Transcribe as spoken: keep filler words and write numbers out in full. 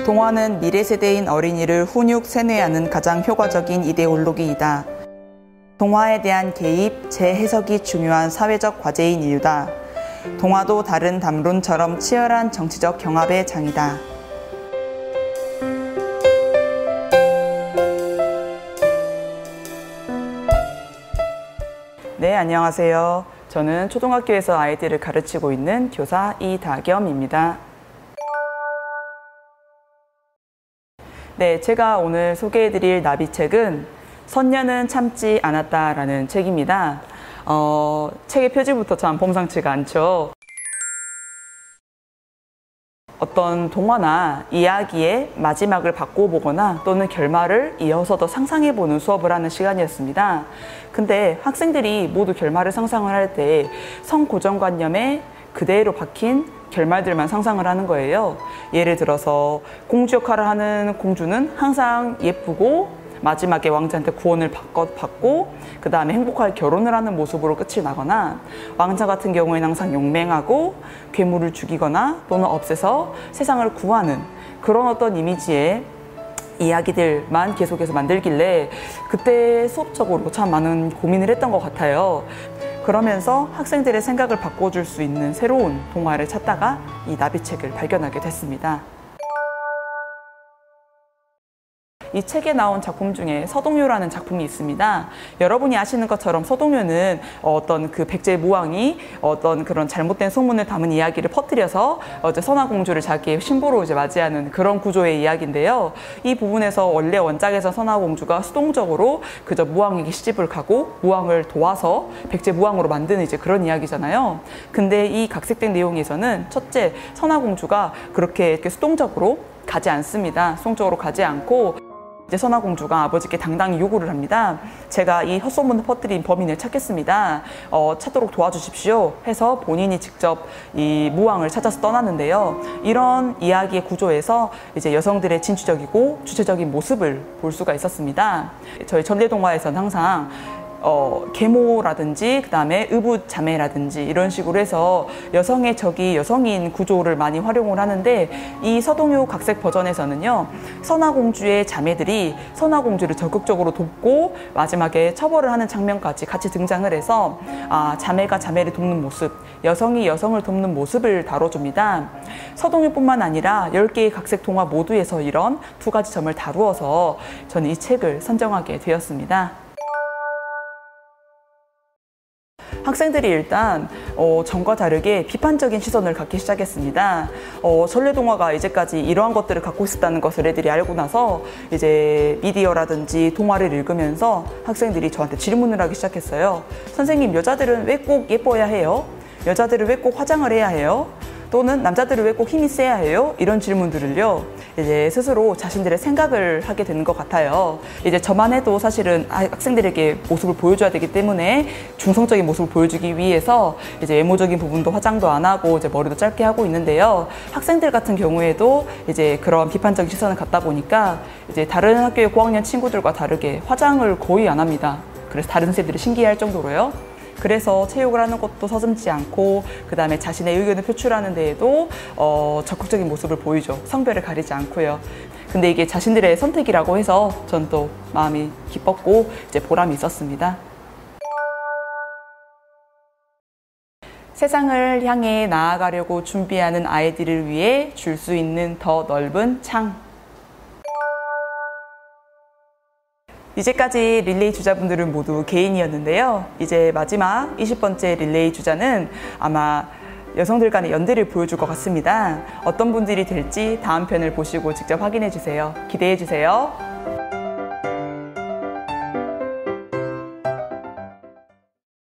동화는 미래 세대인 어린이를 훈육, 세뇌하는 가장 효과적인 이데올로기이다. 동화에 대한 개입, 재해석이 중요한 사회적 과제인 인류다. 동화도 다른 담론처럼 치열한 정치적 경합의 장이다. 네, 안녕하세요. 저는 초등학교에서 아이들을 가르치고 있는 교사 이다겸입니다. 네, 제가 오늘 소개해드릴 나비책은 선녀는 참지 않았다라는 책입니다. 어, 책의 표지부터 참 범상치가 않죠. 어떤 동화나 이야기의 마지막을 바꿔보거나 또는 결말을 이어서 더 상상해보는 수업을 하는 시간이었습니다. 근데 학생들이 모두 결말을 상상을 할 때 성고정관념에 그대로 박힌 결말들만 상상을 하는 거예요. 예를 들어서 공주 역할을 하는 공주는 항상 예쁘고 마지막에 왕자한테 구원을 받고 그 다음에 행복하게 결혼을 하는 모습으로 끝이 나거나, 왕자 같은 경우에는 항상 용맹하고 괴물을 죽이거나 또는 없애서 세상을 구하는 그런 어떤 이미지의 이야기들만 계속해서 만들길래 그때 수업적으로 참 많은 고민을 했던 것 같아요. 그러면서 학생들의 생각을 바꿔줄 수 있는 새로운 동화를 찾다가 이 나비책을 발견하게 됐습니다. 이 책에 나온 작품 중에 서동요라는 작품이 있습니다. 여러분이 아시는 것처럼 서동요는 어떤 그 백제무왕이 어떤 그런 잘못된 소문을 담은 이야기를 퍼뜨려서 어제 선화공주를 자기의 신부로 이제 맞이하는 그런 구조의 이야기인데요. 이 부분에서 원래 원작에서 선화공주가 수동적으로 그저 무왕에게 시집을 가고 무왕을 도와서 백제무왕으로 만드는 이제 그런 이야기잖아요. 근데 이 각색된 내용에서는 첫째, 선화공주가 그렇게 이렇게 수동적으로 가지 않습니다. 수동적으로 가지 않고 이제 선화공주가 아버지께 당당히 요구를 합니다. 제가 이 헛소문을 퍼뜨린 범인을 찾겠습니다. 어, 찾도록 도와주십시오 해서 본인이 직접 이 무왕을 찾아서 떠나는데요. 이런 이야기의 구조에서 이제 여성들의 진취적이고 주체적인 모습을 볼 수가 있었습니다. 저희 전래동화에서는 항상 어, 계모라든지 그 다음에 의붓자매라든지 이런 식으로 해서 여성의 적이 여성인 구조를 많이 활용을 하는데, 이 서동요 각색 버전에서는요, 선화공주의 자매들이 선화공주를 적극적으로 돕고 마지막에 처벌을 하는 장면까지 같이 등장을 해서 아, 자매가 자매를 돕는 모습, 여성이 여성을 돕는 모습을 다뤄줍니다. 서동요뿐만 아니라 열 개의 각색 동화 모두에서 이런 두 가지 점을 다루어서 저는 이 책을 선정하게 되었습니다. 학생들이 일단 어, 전과 다르게 비판적인 시선을 갖기 시작했습니다. 어, 전래동화가 이제까지 이러한 것들을 갖고 있었다는 것을 애들이 알고 나서 이제 미디어라든지 동화를 읽으면서 학생들이 저한테 질문을 하기 시작했어요. 선생님, 여자들은 왜 꼭 예뻐야 해요? 여자들은 왜 꼭 화장을 해야 해요? 또는 남자들은 왜 꼭 힘이 세야 해요? 이런 질문들을요, 이제 스스로 자신들의 생각을 하게 되는 것 같아요. 이제 저만 해도 사실은 학생들에게 모습을 보여줘야 되기 때문에 중성적인 모습을 보여주기 위해서 이제 외모적인 부분도 화장도 안 하고 이제 머리도 짧게 하고 있는데요. 학생들 같은 경우에도 이제 그런 비판적인 시선을 갖다 보니까 이제 다른 학교의 고학년 친구들과 다르게 화장을 거의 안 합니다. 그래서 다른 세대들이 신기해할 정도로요. 그래서 체육을 하는 것도 서슴지 않고 그 다음에 자신의 의견을 표출하는 데에도 어, 적극적인 모습을 보이죠. 성별을 가리지 않고요. 근데 이게 자신들의 선택이라고 해서 전 또 마음이 기뻤고 이제 보람이 있었습니다. 세상을 향해 나아가려고 준비하는 아이들을 위해 줄 수 있는 더 넓은 창. 이제까지 릴레이 주자분들은 모두 개인이었는데요. 이제 마지막 이십 번째 릴레이 주자는 아마 여성들 간의 연대를 보여줄 것 같습니다. 어떤 분들이 될지 다음 편을 보시고 직접 확인해 주세요. 기대해 주세요.